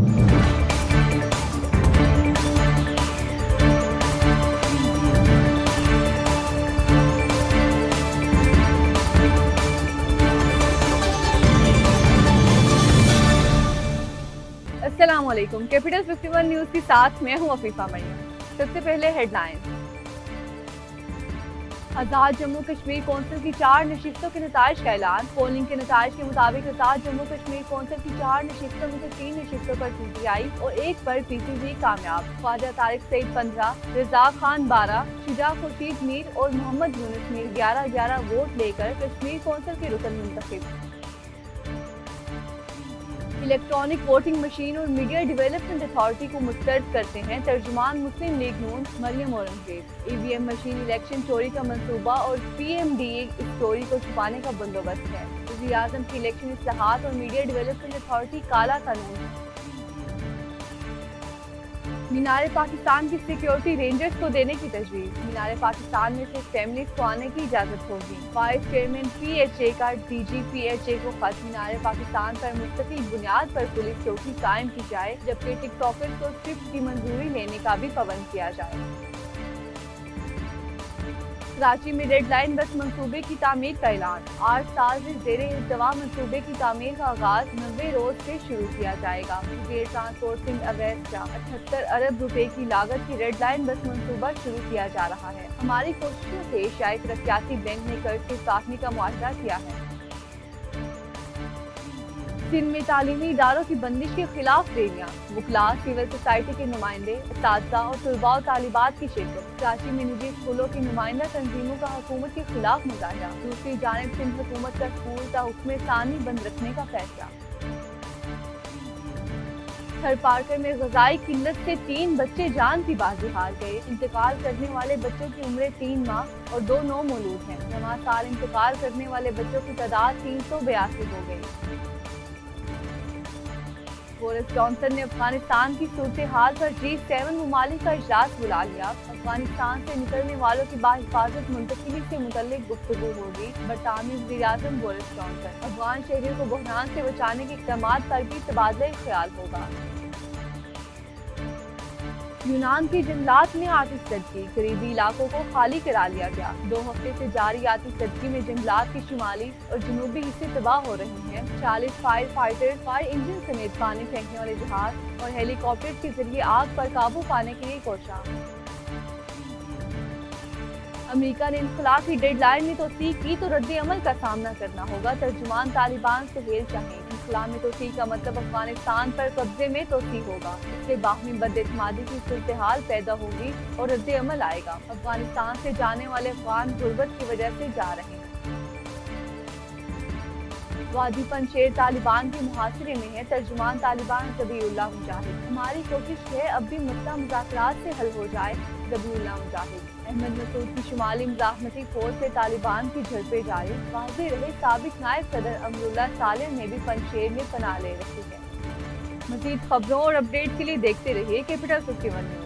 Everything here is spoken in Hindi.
अस्सलाम वालेकुम। कैपिटल 51 न्यूज़ के साथ मैं हूं अफीफा मरियम। सबसे पहले हेडलाइंस। आज़ाद जम्मू कश्मीर कौंसिल की 4 नशिस्तों के नताइज का ऐलान। पोलिंग के नताइज के मुताबिक आज़ाद जम्मू कश्मीर कौंसिल की 4 नशिस्तों में से 3 नशिस्तों पर PTI और 1 पर PPP कामयाब। ख्वाजा तारिक सईद 15, रजा खान 12, शुजा खुर्शीद मीर और मोहम्मद यूनुस मीर 11-11 वोट लेकर कश्मीर कौंसिल के रुकन मुंतखब। इलेक्ट्रॉनिक वोटिंग मशीन और मीडिया डेवलपमेंट अथॉरिटी को मुस्तरद करते हैं तर्जुमान Muslim League Noon Maryam Aurangzeb. EVM machine election चोरी का मंसूबा और PMDA इस चोरी को छुपाने का बंदोबस्त है। वज़ीर आज़म की इलेक्शन इस्लाहात और मीडिया डेवलपमेंट अथॉरिटी काला कानून। मीनार पाकिस्तान की सिक्योरिटी रेंजर्स को देने की तजवीज़। मीनार पाकिस्तान में से फैमिलीज को आने की इजाज़त होगी। वाइस चेयरमैन PHA का DG PHA को खत। मीनार पाकिस्तान पर मुस्तकिल बुनियाद पर पुलिस चौकी कायम की जाए, जबकि टिकटॉकर्स को स्क्रिप्ट की मंजूरी लेने का भी पाबंद किया जाए। कराची में रेड लाइन बस मंसूबे की तामीर का ऐलान। 8 साल से ज़ेरे इल्तवा मंसूबे की तामीर का आगाज 90 रोज से शुरू किया जाएगा। रेल ट्रांसपोर्टिंग अवैध 78 अरब रुपए की लागत की रेड लाइन बस मंसूबा शुरू किया जा रहा है। हमारी कोशिशों से एशियाई तरक्याती बैंक ने कर्ज से काटने का मुआहदा किया है। सिंध में तालीमी इदारों की बंदिश के खिलाफ रैलियां। वुकला, सिविल सोसाइटी के नुमाइंदे, असातिज़ा और तलबा और तालिबात की शिरकत। कराची में निजी स्कूलों की नुमाइंदा तंजीमों का हुकूमत के खिलाफ मुजाहरा। दूसरी जानिब सिंध हुकूमत का स्कूल का हुक्म सानी बंद रखने का फैसला। थर पार्कर में ग़िज़ाई किल्लत से 3 बच्चे जान की बाजी हार गए। इंतकाल करने वाले बच्चों की उम्र 3 माह और 2 नौमौलूद हैं। जमा साल इंतकाल करने वाले बच्चों की तादाद 382 हो गई। बोरिस जॉनसन ने अफगानिस्तान की सूरत हाल पर G7 ममालिक का इजलास बुला लिया। अफगानिस्तान से निकलने वालों की बाहिफाजत मुंतकिली से मुतल्लिक गुफ्तगू होगी। बरतानवी वज़ीर आज़म बोरिस जॉनसन। अफगान शहरियों को बहरान से बचाने के इक़दामात पर भी तबादला ख्याल होगा। यूनान के जंगलात में आतिशबाजी। करीबी इलाकों को खाली करा लिया गया। 2 हफ्ते से जारी आतिशबाजी में जंगलात के शुमाली और जनूबी हिस्से तबाह हो रहे हैं। 40 फायर फाइटर, फायर इंजन समेत पानी फेंकने वाले जहाज और हेलीकॉप्टर के जरिए आग पर काबू पाने के लिए कोशिश। अमेरिका ने इनखला की डेडलाइन में तोसीक की तो रद्द अमल का सामना करना होगा। तर्जुमान तालिबान सुहेल शाहीन। इनखला में तोसीक का मतलब अफगानिस्तान पर कब्जे में तोसी होगा। इससे बाहमी बदएतमादी की सूरत-ए-हाल पैदा होगी और रद्द अमल आएगा। अफगानिस्तान से जाने वाले अफगान गुर्बत की वजह से जा रहे हैं। वादी पंशेर तालिबान के मुहासरे में है। तर्जुमान तालिबान ज़बीउल्लाह मुजाहिद। हमारी कोशिश है अब भी मसला मुज़ाकरात से हल हो जाए। ज़बीउल्लाह मुजाहिद। अहमद मसूद की शुमाली मुज़ाहमती फौज से तालिबान की झड़पें जारी। वाज़ेह रहे साबिक नायब सदर अमरुल्लाह सालेह ने भी पंशेर में पनाह ले रखी है। मज़ीद खबरों और अपडेट के लिए देखते रहिए कैपिटल 51 न्यूज़।